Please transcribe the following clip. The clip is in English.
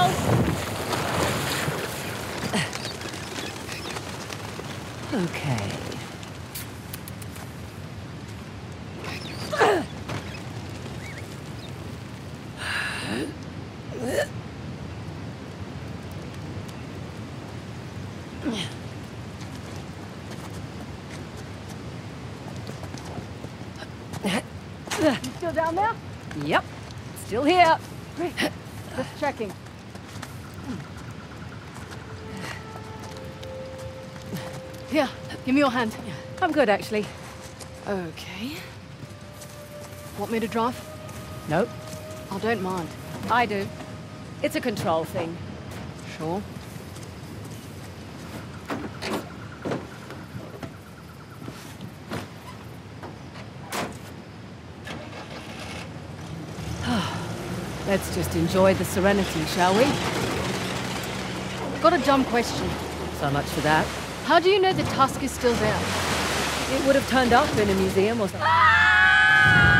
Okay. You still down there? Yep. Still here. Great. Just checking. Here, give me your hand. I'm good, actually. Okay. Want me to drive? Nope. I don't mind. I do. It's a control thing. Sure. Let's just enjoy the serenity, shall we? Got a dumb question. So much for that. How do you know the tusk is still there? It would have turned up in a museum or something.